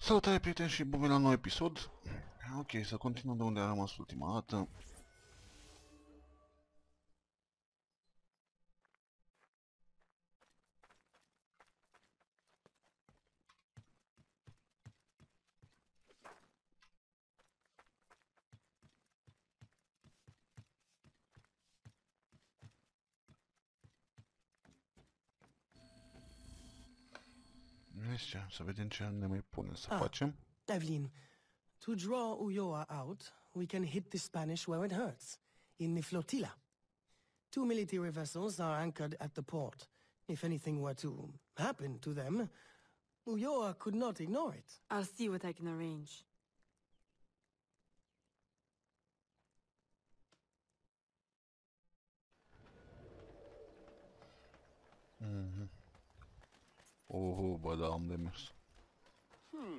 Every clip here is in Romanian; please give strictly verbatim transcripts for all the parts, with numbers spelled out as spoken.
Salutare prieteni și bun venit la un nou episod. Ok, să continuăm de unde am rămas ultima dată. Ce, să vedem ce ne mai pune să Ah. facem. Devlin, to draw Ulloa out, we can hit the Spanish where it hurts, in the flotilla. Two military vessels are anchored at the port. If anything were to happen to them, Ulloa could not ignore it. I'll see what I can arrange. Mhm. Oho, bă, da, am de mers. Mhm.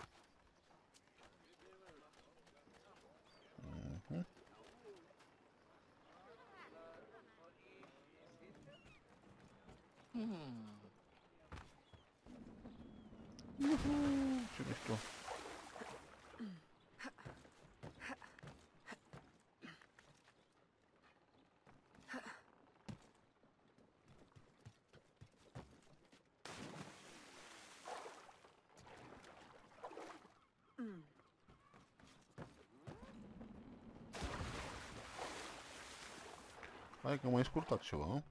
Uhu, ce mișto. Hai că mai scurtat ceva, nu?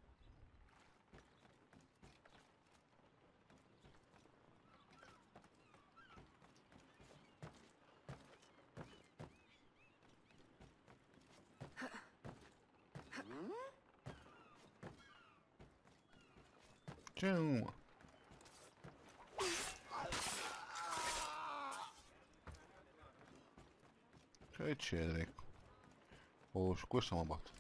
Ce nu, mă? Ce ce, dracu? O, și cu ăsta mă bat.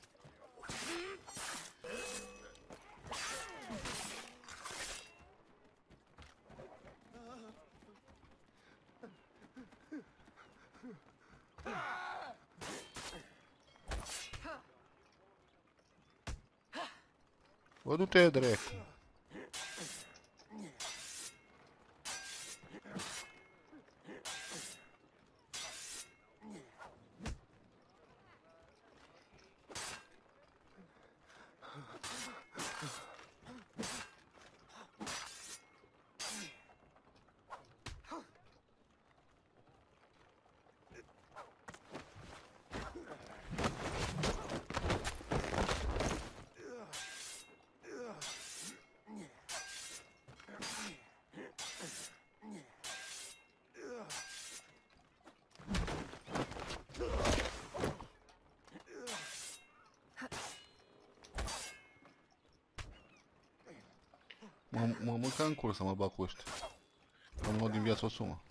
Bă, du-te, dracu! Mă, mă mânca în cur să mă bag cu ăștia. Am luat din viață o sumă.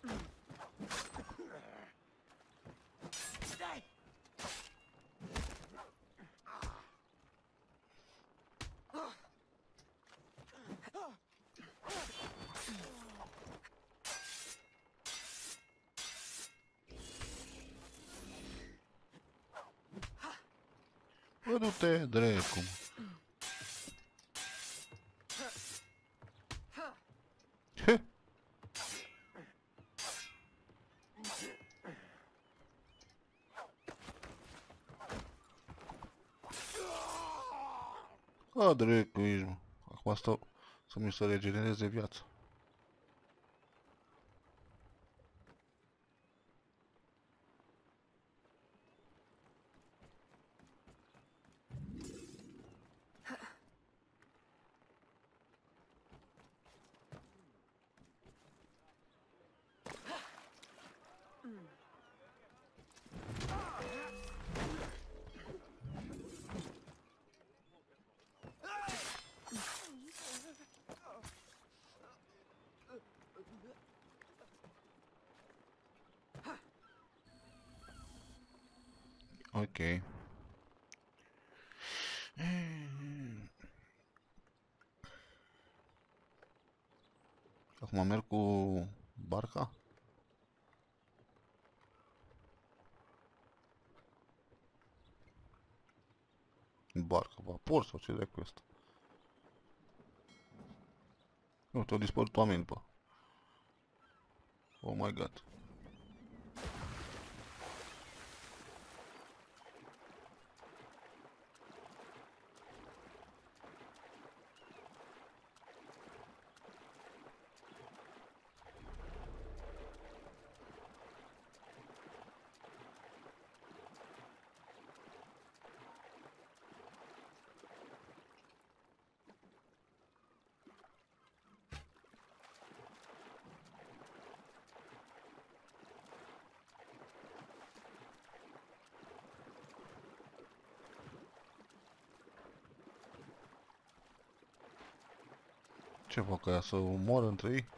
Bă, du-te, dracu, mă. Ce? A, dracu, ești, mă. Acum stau să-mi se regenereze viața. Ok. Acum merg cu barca? Barca, vapor sau ce dracu ăsta? Nu, te-au dispărut oameni, bă. Oh my god. Ce fac aia, să moară între ei?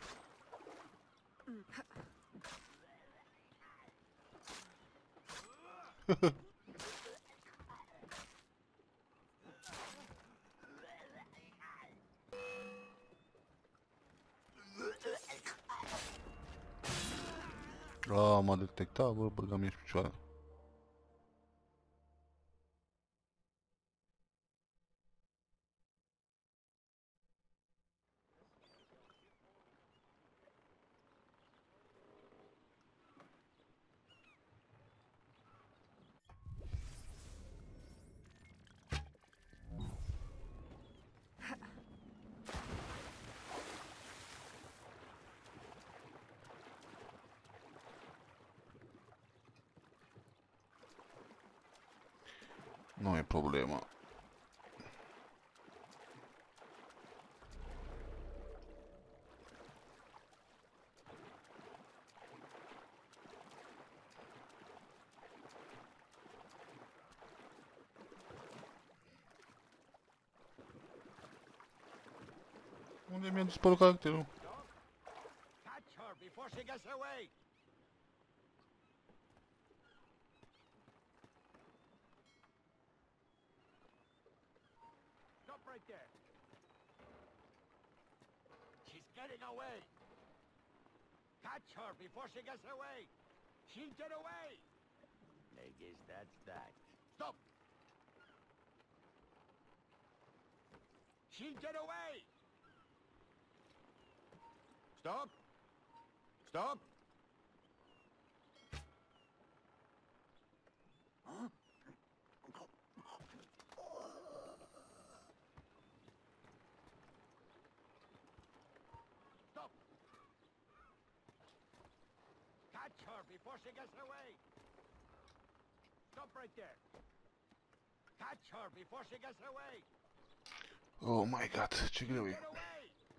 A, m-a detectat, bă, băgam ești picioare. Nu e problemă. Unde mi-a dispărut caracterul? Catch her before she gets away! Stop right there! She's getting away! Catch her before she gets away! She'll get away! I guess that's that. Stop! She'll get away! Stop! Stop! Huh? Stop! Catch her before she gets away! Stop right there! Catch her before she gets away! Oh my god, ce greu e. Get away!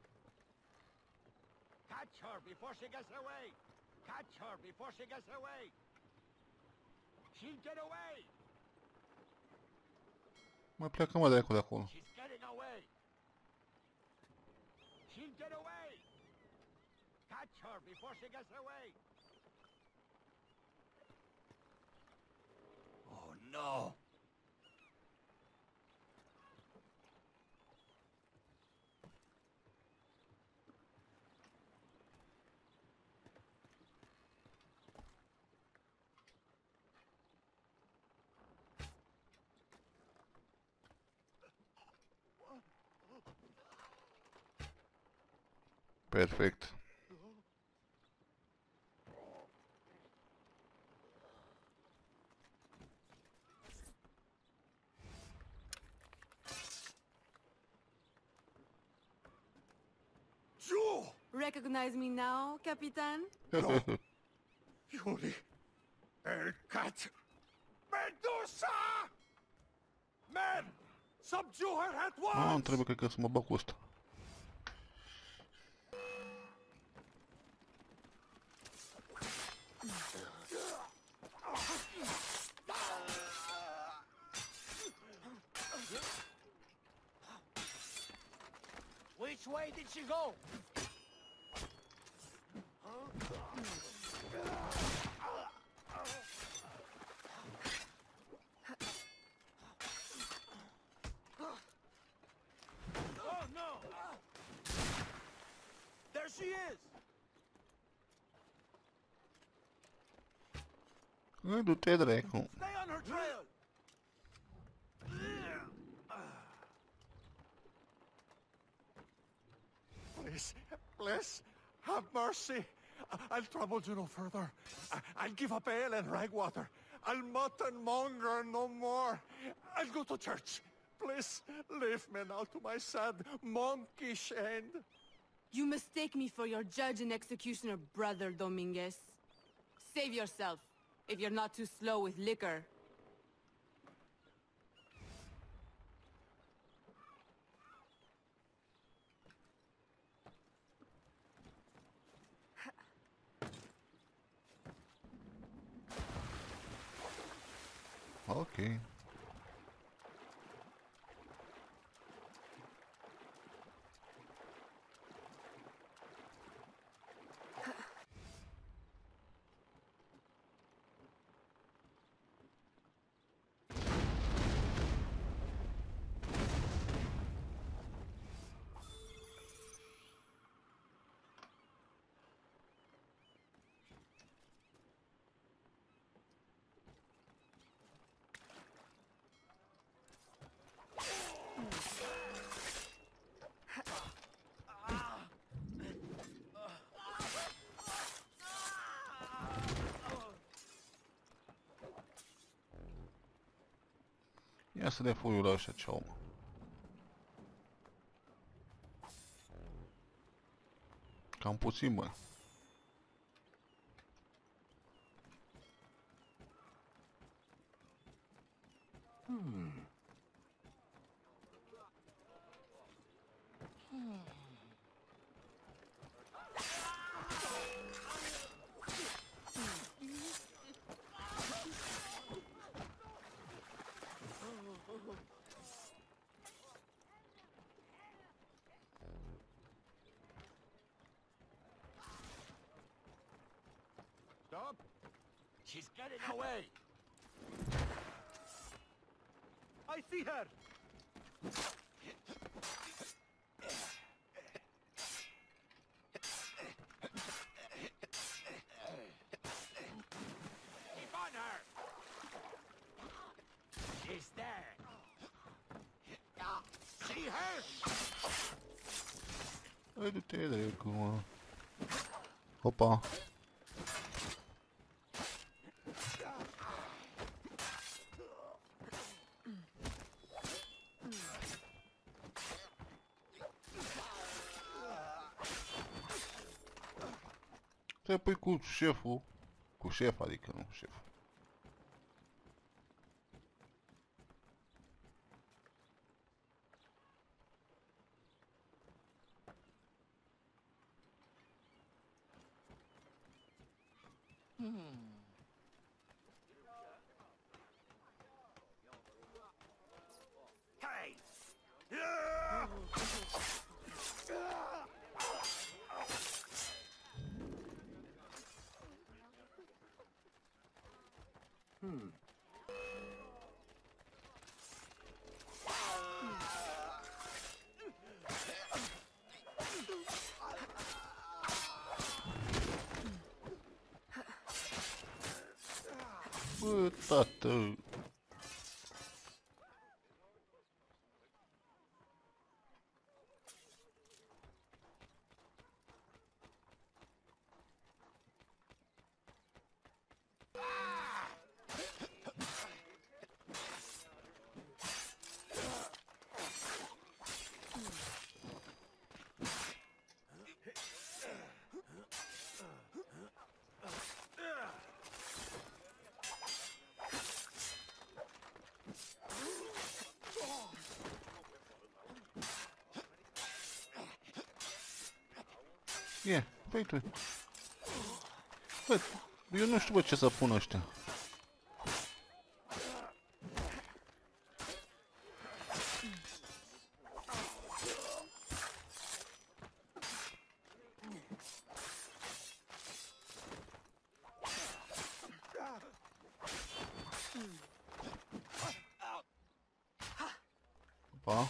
Catch her before she gets away! Catch her before she gets away! She'll get away! Mai pleacă mă dracu de acolo. She's getting away! She'll get away! Catch her before she gets away! Oh no! Perfect. Joe! Recognize me now, Capitan? Yuri! El cat! Medusa! Men! Subdue her at Ah, once! trebuie cred că să mă bag cu ăsta. Which way did she go? Oh no! There she is! Du-te dracu. Stay on her trail! Please, please, have mercy. I'll trouble you no further. I, I'll give up ale and ragwater. I'll mutton monger no more. I'll go to church. Please, leave me now to my sad, monkish end. You mistake me for your judge and executioner brother, Dominguez. Save yourself, if you're not too slow with liquor. Ok. Ia să dea foiul ăla așa, ceau, mă. Cam puțin, bă. Hmm. Stop! She's getting away! I see her! Keep on her! She's there! See her? Hai du-te, dracu, mă. Opa. Te pui cu șeful. Cu șef, adică nu șef. Hey! Hmm. Bă, tată. Ia, păi tu. Bă, eu nu știu, bă, ce să pun ăștia. Pa.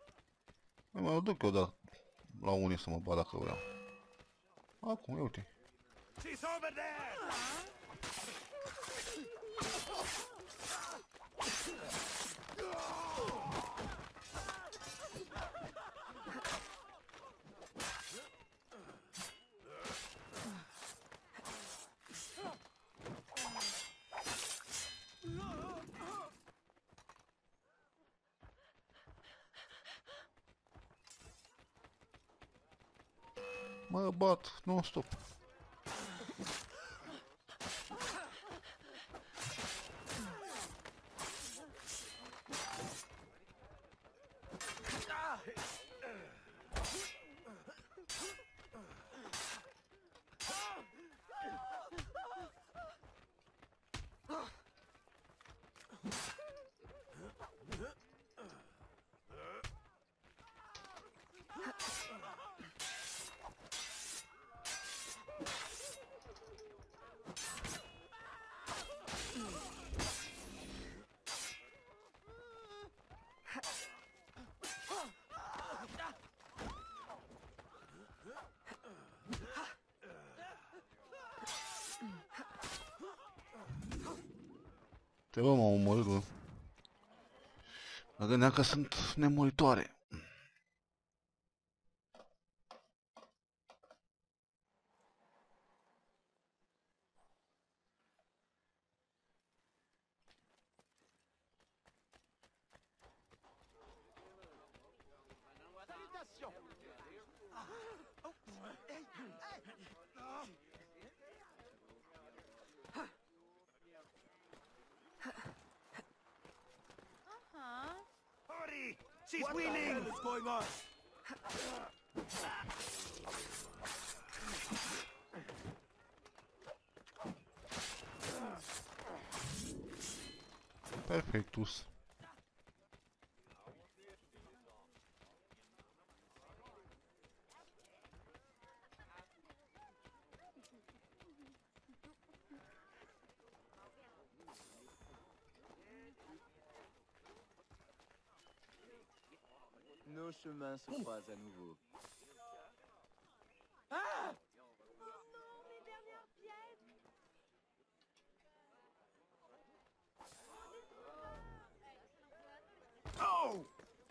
Mă duc eu da, la unii să mă bat dacă vreau. Acum, ia uite. She's over there! Mă bat non-stop. Te bă, m-au omorât, bă. Mă gândeam că sunt nemuritoare. Hurry! She's winning! What the hell is going on? Perfectus. Nos chemins se croisent à nouveau. Oh!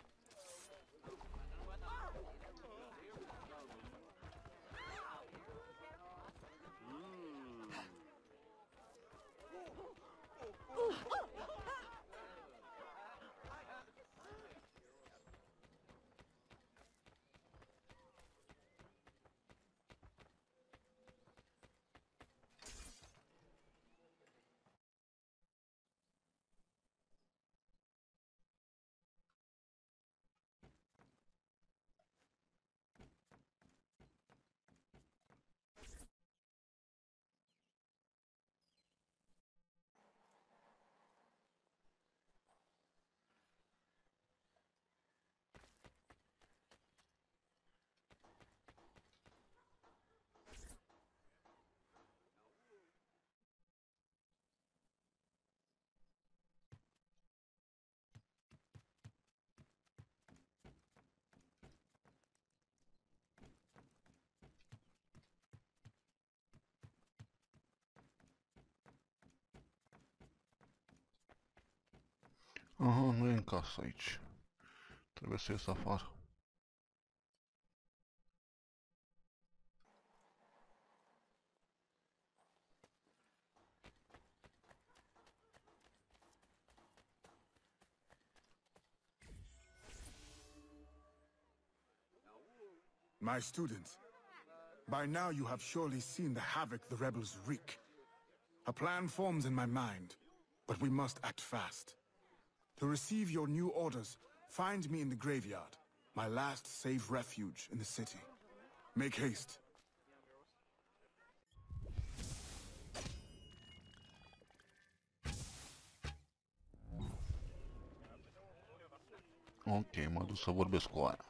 Aha, nu e în casă aici. Trebuie să ies afară. My students, by now you have surely seen the havoc the rebels wreak. A plan forms in my mind, but we must act fast. To receive your new orders, find me in the graveyard, my last safe refuge in the city. Make haste. Ok, mă duc să vorbesc cu aia.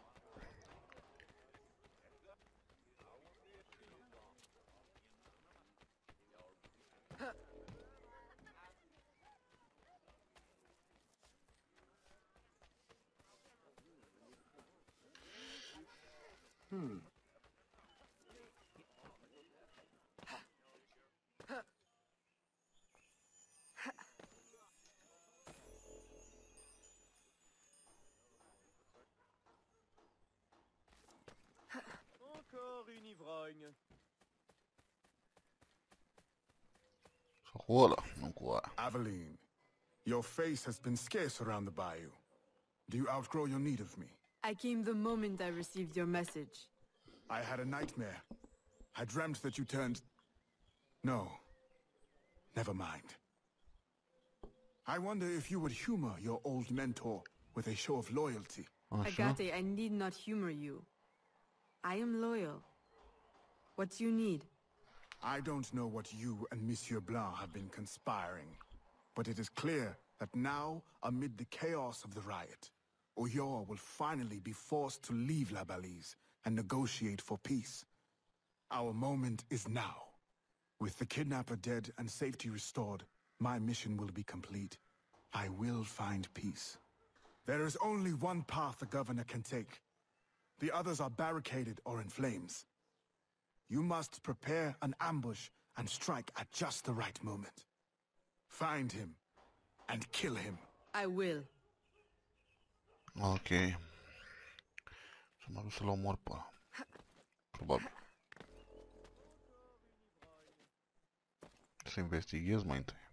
Hmm. ivrogne. Sau cu ăla, nu cu ăla. Aveline, your face has been scarce around the bayou. Do you outgrow your need of me? I came the moment I received your message. I had a nightmare. I dreamt that you turned... No. Never mind. I wonder if you would humor your old mentor with a show of loyalty. Așa. Agate, I need not humor you. I am loyal. What do you need? I don't know what you and Monsieur Blanc have been conspiring, but it is clear that now, amid the chaos of the riot, Oyor will finally be forced to leave La Balise and negotiate for peace. Our moment is now. With the kidnapper dead and safety restored, my mission will be complete. I will find peace. There is only one path the governor can take. The others are barricaded or in flames. You must prepare an ambush and strike at just the right moment. Find him and kill him. I will. Ok. Să mă duc să-l omor pe ăla. Probabil. Să investighez mai întâi.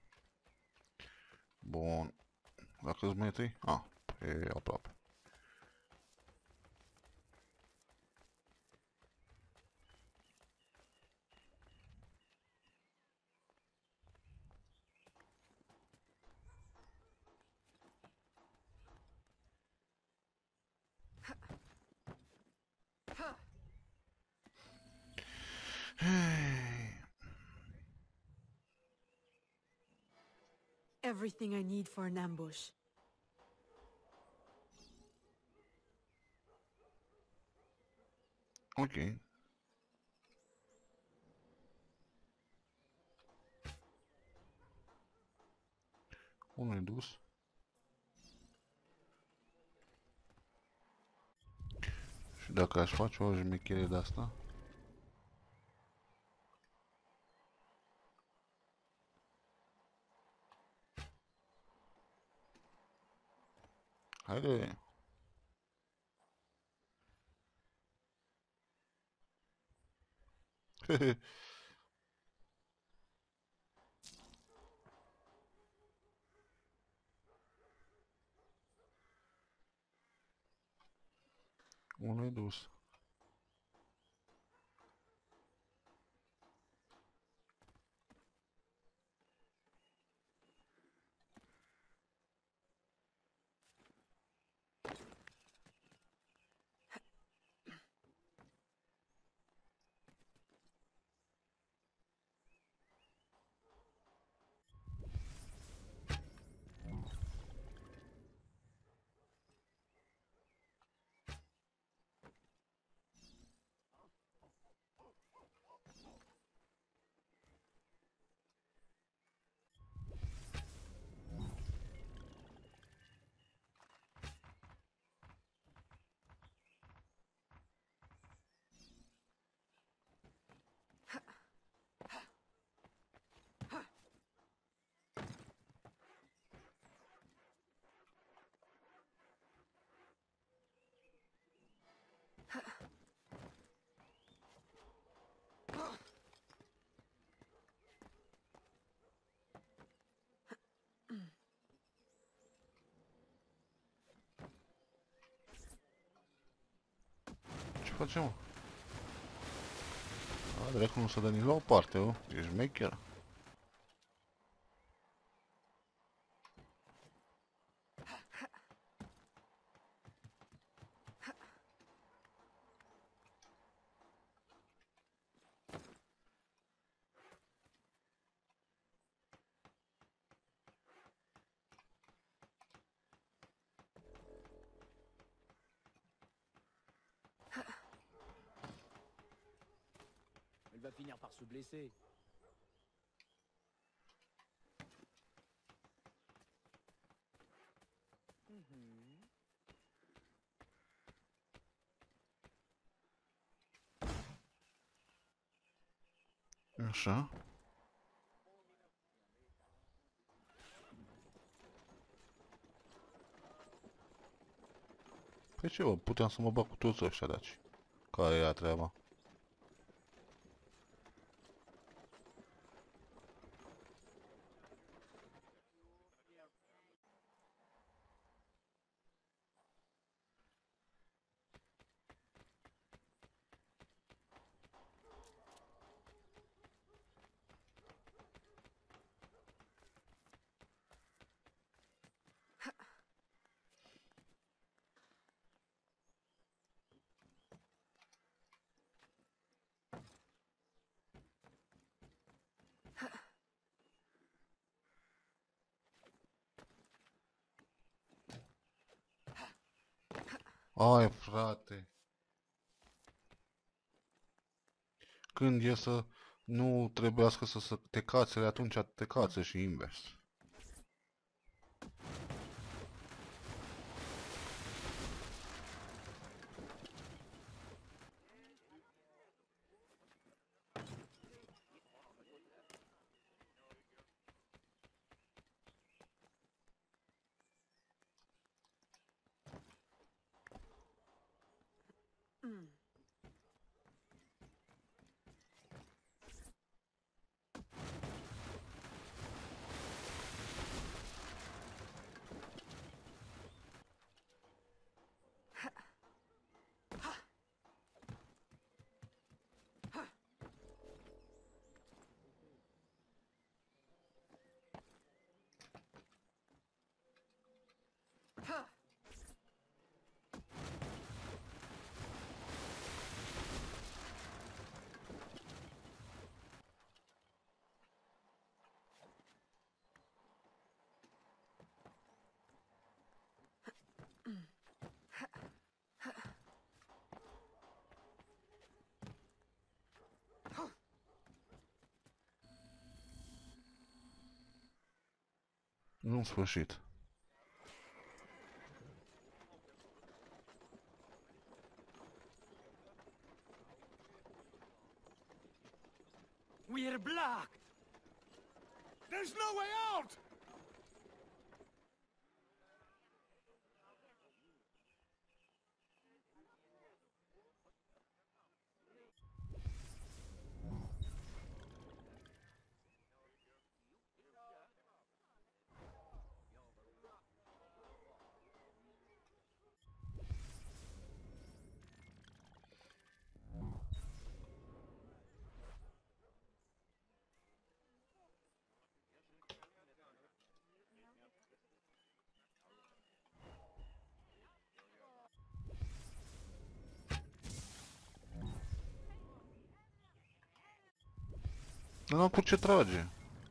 Bun. La câți metri? Ah, pe aproape. Everything I need for an ambush. Ok. Unul e dus. Și dacă aș face o jmechere de asta. Haide. Hehe. Unul e dus. Ce facem, mă? A, dracu, nu se dă nici la o parte, o. E șmecheră. Elle va finir par se blesser. Așa. Păi ce, bă, puteam să mă bag cu toți ăștia de aici. Care e treaba? Ai, frate. Când e să nu trebuiască să, să te cațele, atunci te cațe și invers. Nu în sfârșit. We're blocked! There's no way out! Nu am cu ce trage.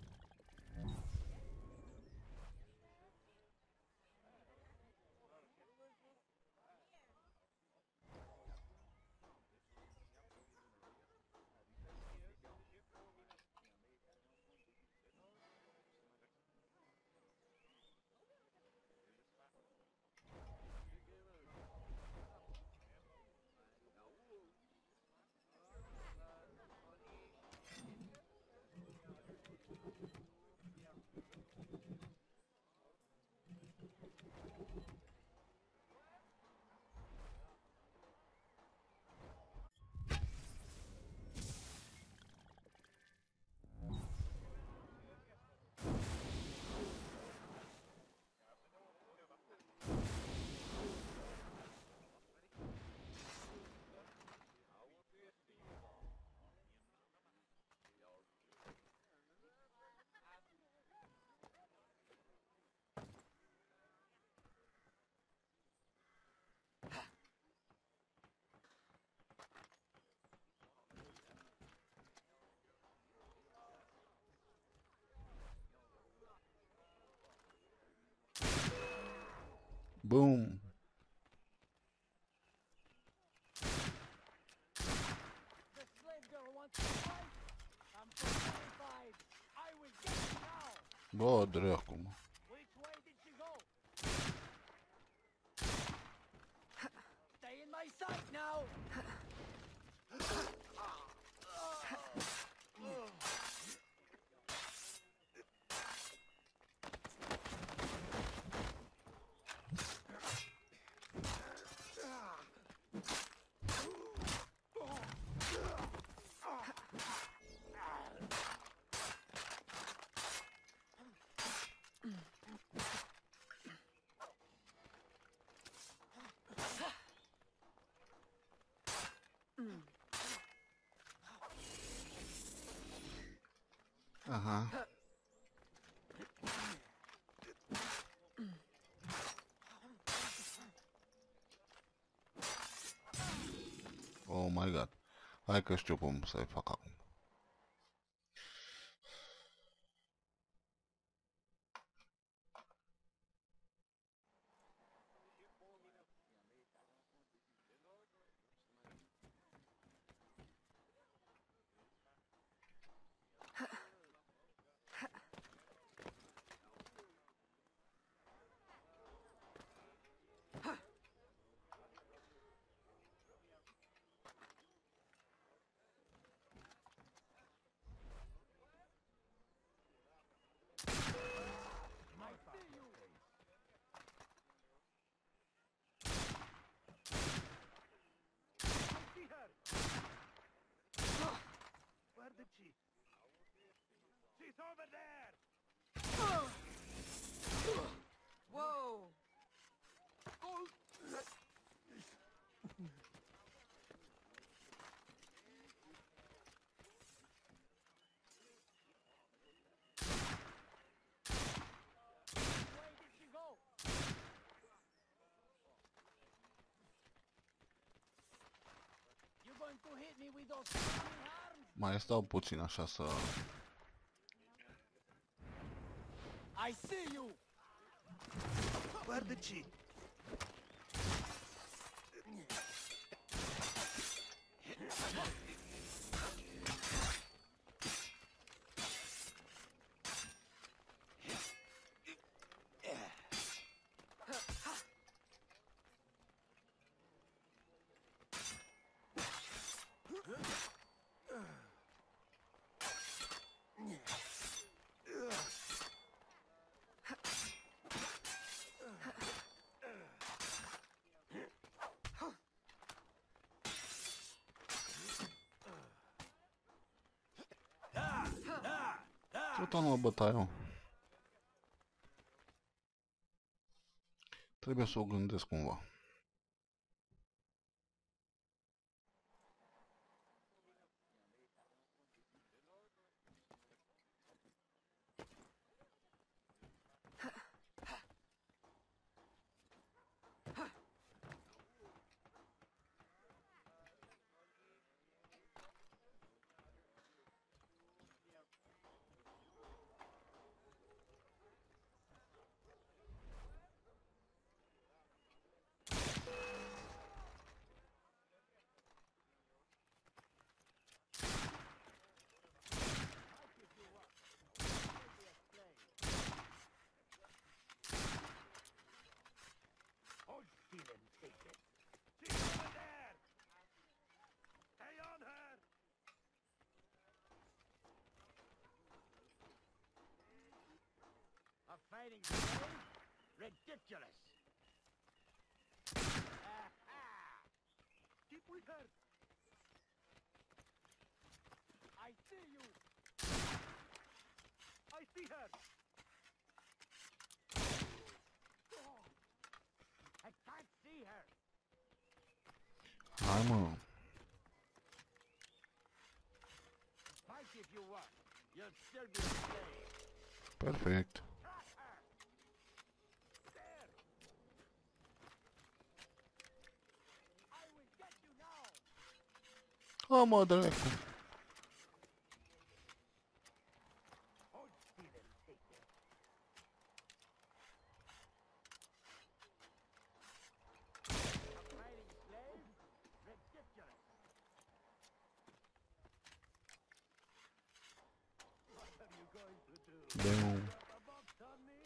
Boom. The slave girl wants to fight! I'm forty-five! I will get it now! Bă, dracu, mă. Which way did she go? Stay in my sight now! Aha. Oh my god. Hai că știu cum să-i fac acum. Who's over there? Whoa! Where did she go? You going to hit me with those fucking arms? Mai stau puțin așa să... I see you! Where did she? Tot anul bătaie. Trebuie să o gândesc cumva. Hold still and take it. She's over there! Stay on her! A fighting slave? Ridiculous! Aha! Keep with her! I see you! I see her! I can't see her! Hai mă. Fight if you want. You'll still be a slave. Perfect. Trap her! There! I will get you now! A, mă, dracu. Hold still and take it. A fighting slave? Ridiculous! What are you going to do? Damn. Drop a box on me?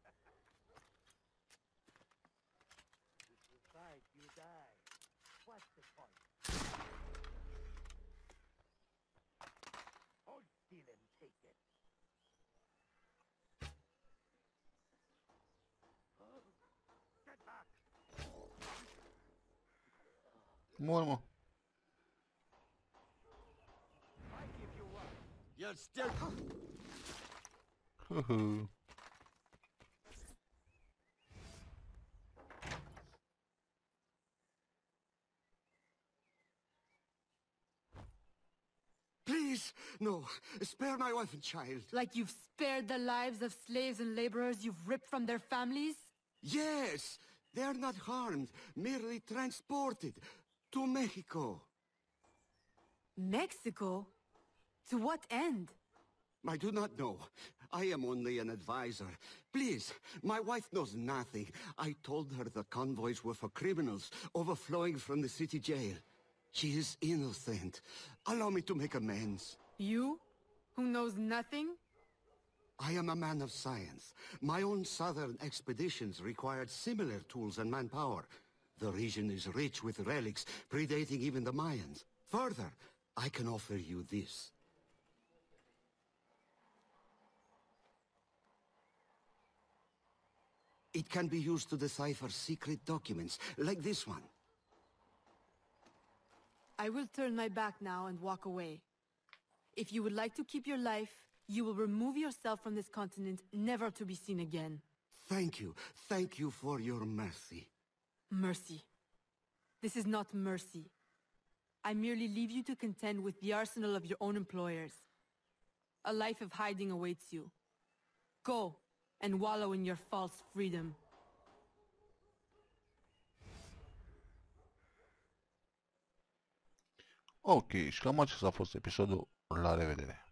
If you fight, you die. What's the point? Hold still and take it. Get back! Mor, mă. Fight if you want. You'll still... Hâhâ. Please, no. Spare my wife and child. Like you've spared the lives of slaves and laborers you've ripped from their families? Yes, they are not harmed, merely transported to Mexico. Mexico? To what end? I do not know. I am only an advisor. Please, my wife knows nothing. I told her the convoys were for criminals overflowing from the city jail. She is innocent. Allow me to make amends. You? Who knows nothing? I am a man of science. My own southern expeditions required similar tools and manpower. The region is rich with relics predating even the Mayans. Further, I can offer you this. It can be used to decipher secret documents, like this one. I will turn my back now and walk away. If you would like to keep your life, You will remove yourself from this continent, never to be seen again. Thank you. Thank you for your mercy. Mercy. This is not mercy. I merely leave you to contend with the arsenal of your own employers. A life of hiding awaits you. Go and wallow in your false freedom. Ok, și cam acesta a fost episodul. La revedere!